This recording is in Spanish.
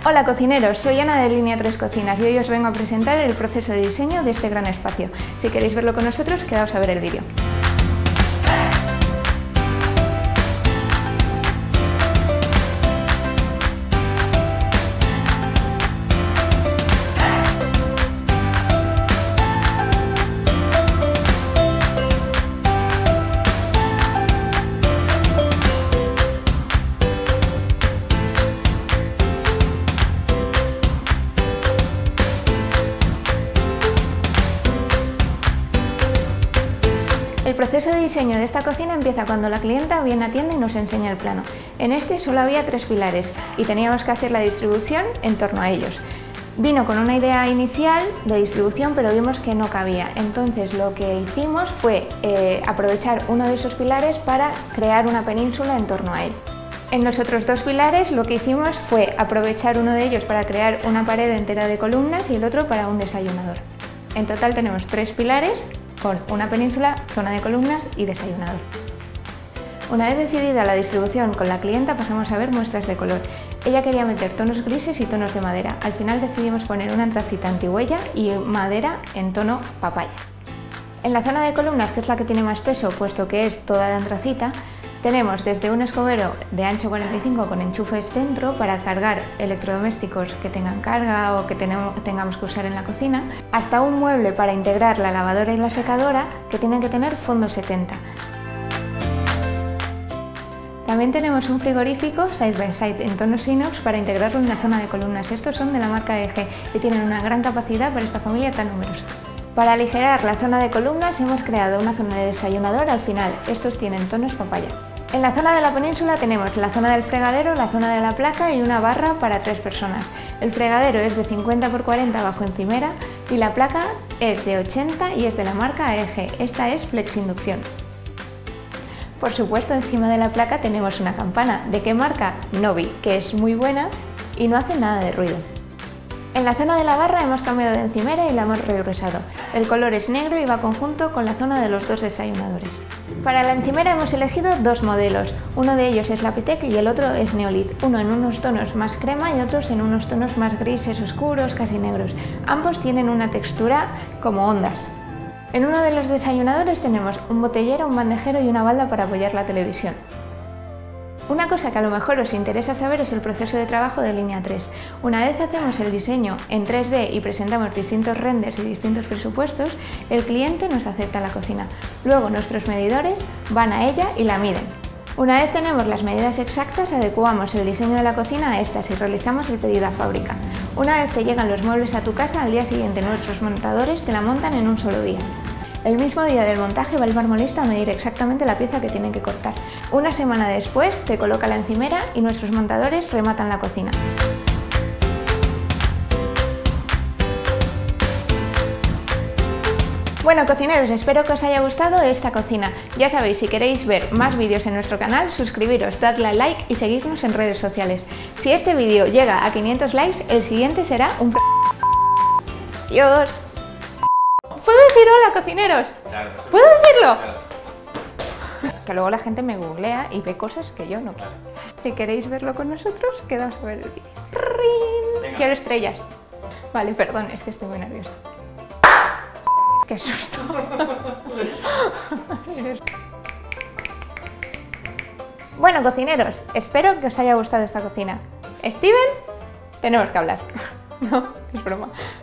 Hola cocineros, soy Ana de Línea 3 Cocinas y hoy os vengo a presentar el proceso de diseño de este gran espacio. Si queréis verlo con nosotros, quedaos a ver el vídeo. El proceso de diseño de esta cocina empieza cuando la clienta viene a tienda y nos enseña el plano. En este solo había 3 pilares y teníamos que hacer la distribución en torno a ellos. Vino con una idea inicial de distribución, pero vimos que no cabía. Entonces lo que hicimos fue aprovechar uno de esos pilares para crear una península en torno a él. En los otros 2 pilares lo que hicimos fue aprovechar uno de ellos para crear una pared entera de columnas y el otro para un desayunador. En total tenemos 3 pilares con una península, zona de columnas y desayunador. Una vez decidida la distribución con la clienta pasamos a ver muestras de color. Ella quería meter tonos grises y tonos de madera. Al final decidimos poner una antracita antihuella y madera en tono papaya. En la zona de columnas, que es la que tiene más peso, puesto que es toda de antracita, tenemos desde un escobero de ancho 45 con enchufes dentro para cargar electrodomésticos que tengan carga o que tengamos que usar en la cocina, hasta un mueble para integrar la lavadora y la secadora que tienen que tener fondo 70. También tenemos un frigorífico side by side en tonos inox para integrarlo en la zona de columnas. Estos son de la marca EG y tienen una gran capacidad para esta familia tan numerosa. Para aligerar la zona de columnas hemos creado una zona de desayunador al final. Estos tienen tonos papaya. En la zona de la península tenemos la zona del fregadero, la zona de la placa y una barra para 3 personas. El fregadero es de 50 x 40 bajo encimera y la placa es de 80 y es de la marca EG. Esta es Flexinducción. Por supuesto, encima de la placa tenemos una campana. ¿De qué marca? Novi, que es muy buena y no hace nada de ruido. En la zona de la barra hemos cambiado de encimera y la hemos regresado. El color es negro y va conjunto con la zona de los 2 desayunadores. Para la encimera hemos elegido 2 modelos, uno de ellos es Lapitec y el otro es Neolith, uno en unos tonos más crema y otros en unos tonos más grises oscuros, casi negros. Ambos tienen una textura como ondas. En uno de los desayunadores tenemos un botellero, un bandejero y una balda para apoyar la televisión. Una cosa que a lo mejor os interesa saber es el proceso de trabajo de Línea 3. Una vez hacemos el diseño en 3D y presentamos distintos renders y distintos presupuestos, el cliente nos acepta la cocina. Luego nuestros medidores van a ella y la miden. Una vez tenemos las medidas exactas, adecuamos el diseño de la cocina a estas y realizamos el pedido a fábrica. Una vez te llegan los muebles a tu casa, al día siguiente nuestros montadores te la montan en un solo día. El mismo día del montaje va el marmolista a medir exactamente la pieza que tienen que cortar. Una semana después te coloca la encimera y nuestros montadores rematan la cocina. Bueno cocineros, espero que os haya gustado esta cocina. Ya sabéis, si queréis ver más vídeos en nuestro canal, suscribiros, dadle a like y seguidnos en redes sociales. Si este vídeo llega a 500 likes, el siguiente será un... ¡Adiós! ¿Puedo decir hola, cocineros? Claro. ¿Puedo decirlo? Claro. Que luego la gente me googlea y ve cosas que yo no quiero. Si queréis verlo con nosotros, quedaos a ver el vídeo. Quiero estrellas. Vale, perdón, es que estoy muy nerviosa. ¡Qué susto! Bueno, cocineros, espero que os haya gustado esta cocina. Steven, tenemos que hablar. No, es broma.